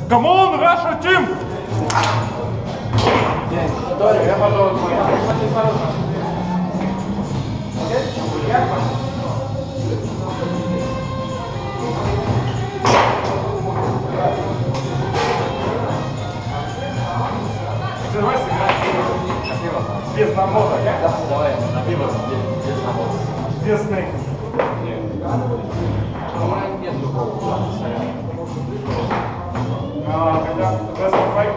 Come on, Russia team! Я пожалуй, Давай сыграем. Без набора. Да, давай, на пиво, без набора. Без снейка. Нет. У меня нет другого. Когда best of five,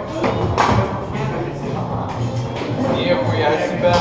Нихуя себя.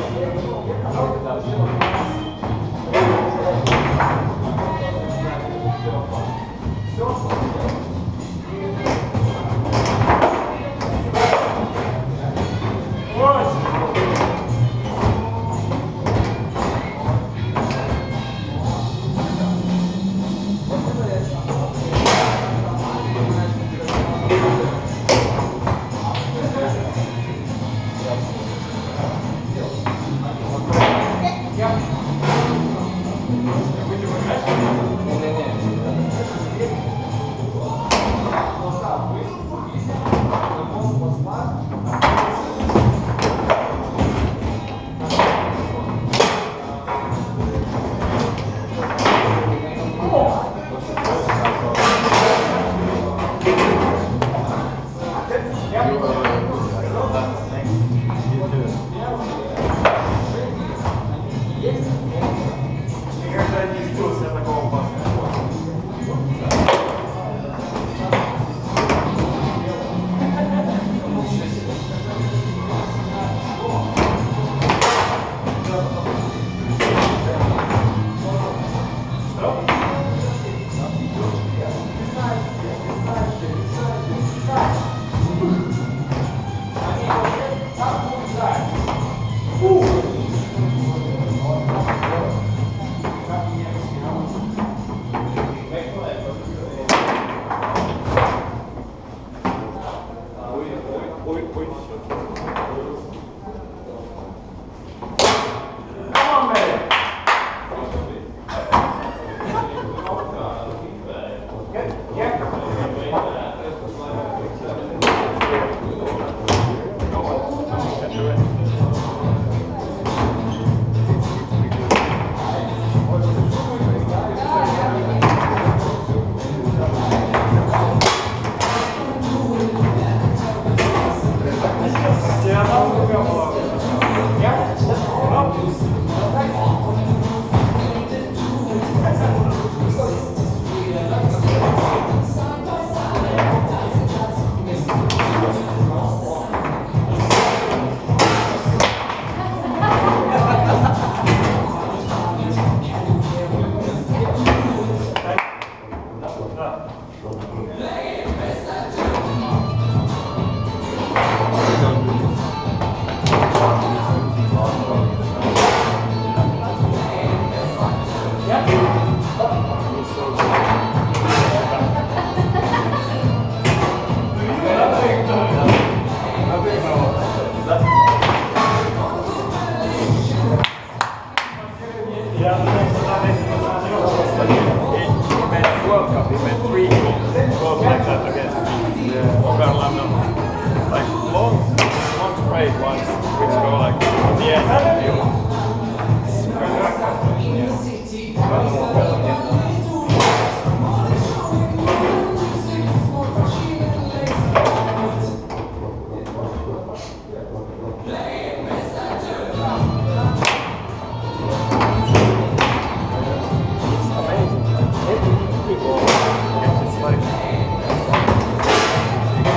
никогда не чувствовал себя такого опасного.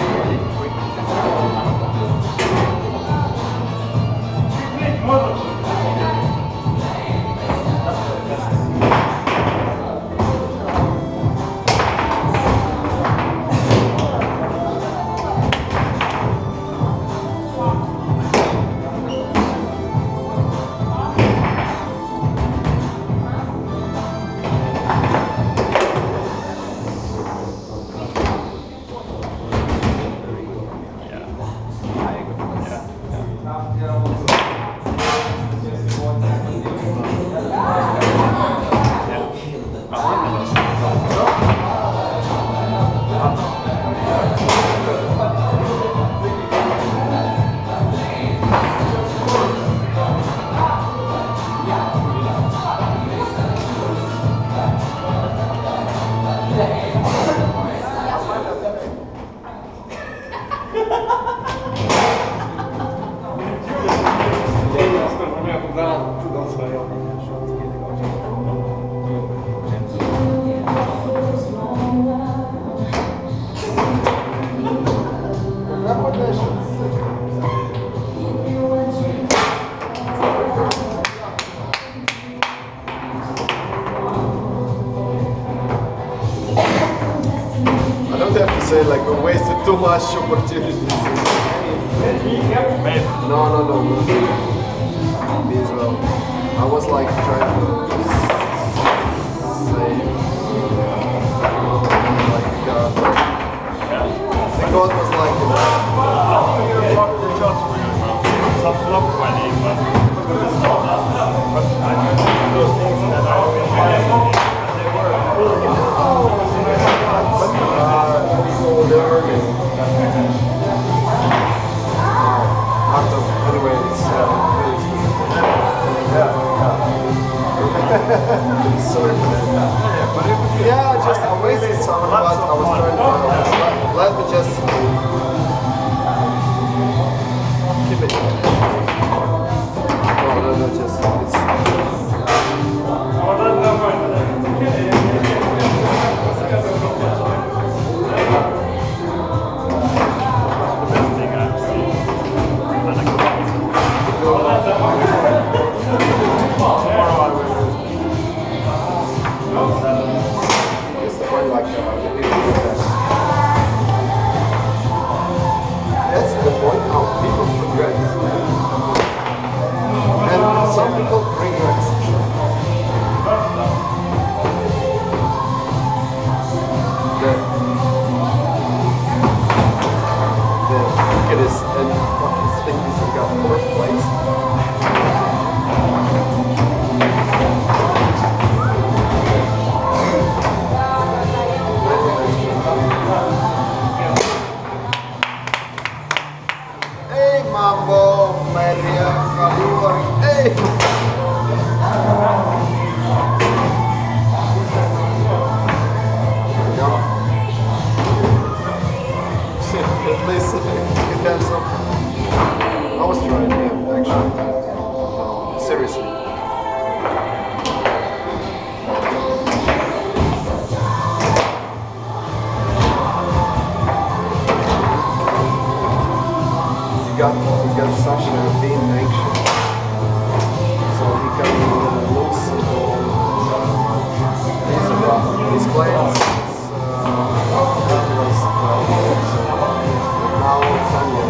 Можно? you wasted too much opportunities. No. Me as well. I was like trying to say, like God. The God was like, Some flop money, but those things that I always anyway, it's sorry for that. Yeah, just I wasted some, but I was trying to let me just keep it. No, just that's the point how people progress. And some people regress. The wickedest and fucking things have got fourth place. Hey Mambo, Maria, Kaluri, hey! At least you can have something. I was trying, yeah, actually. No, seriously. You got Sasha being anxious, so he can lose his plans. Now Tanya,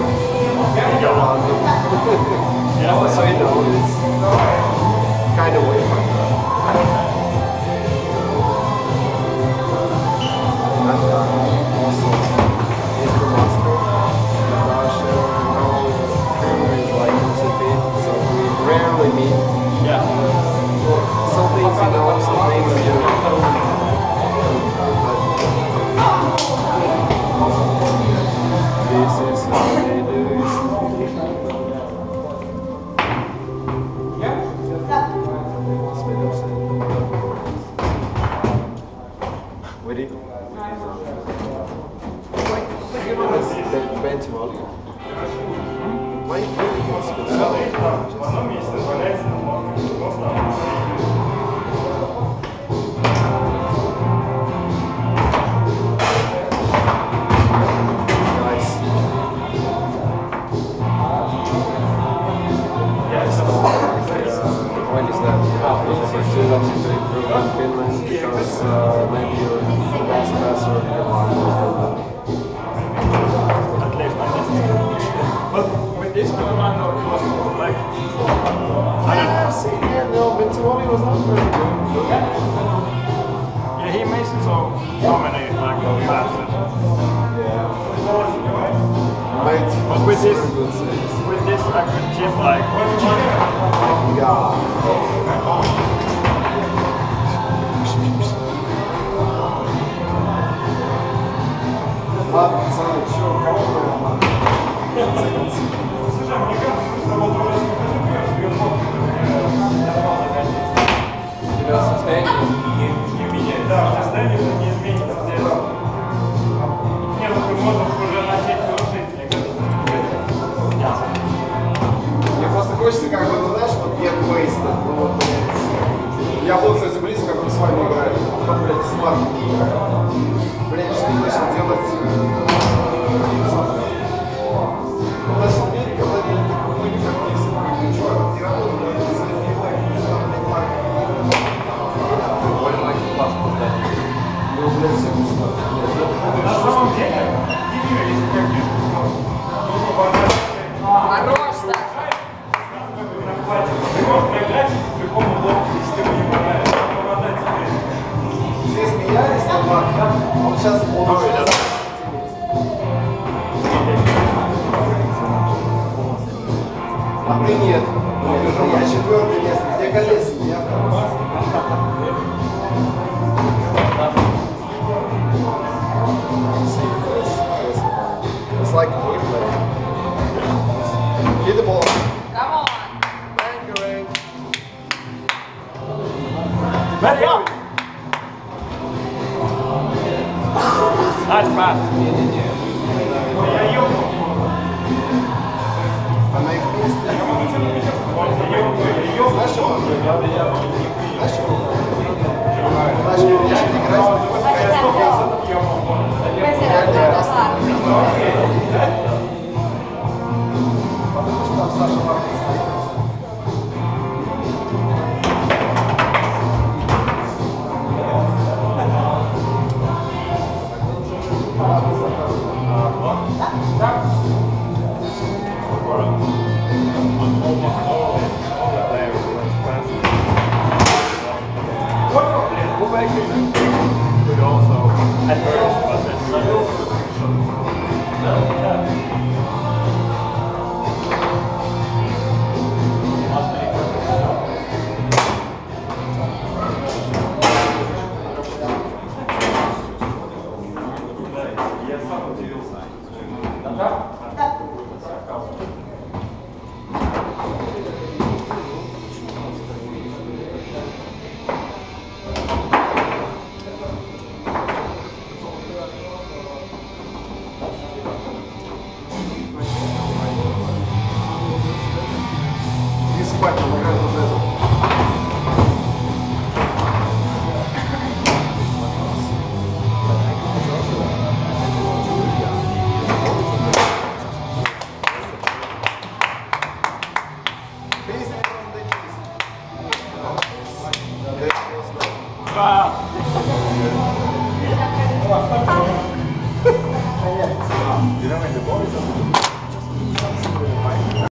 so you know it's kind of weird. And also he's from Moscow. So we rarely meet. Yeah. Some things you know, some things you don't. This is how they do it. Ready? Eventually. Why you в одном месте валяется When is that? Opportunity to improve in Finland because maybe you're the best passer in the world. At least but with this Giovanni it was like I don't know. Yeah, no, Bentivogli was not very good. Yeah, he makes so many like passes. Yeah. Mate, But with this good saves. with this I could chip like Да, состояние не изменится. Не, ну ты можешь уже начать крушить, мне кажется. Мне просто хочется, как бы, ну, знаешь, вот get wasted. Ну, вот, блядь. Я был, кстати, близко, как мы с вами играли. Вот, блядь, смарт. Блядь, что ты начал делать? Он начал бить, когда я такой, ну, никак не собой. Чувак, ты работал, блядь, за фигой, блядь, маркетинг. А ты нет. Я четвертое место. Где Колесин? Я второй. It's like a replay. Hit the ball. Come on. Bangarang. Ready up! Nice pass. А на их месте. Знаешь, что он говорит? Знаешь, что он говорит? Знаешь, я не играю. Потому что там Саша Маркин стоит. Could also adverse, but that's Не спать, он играет в жезл. Wow.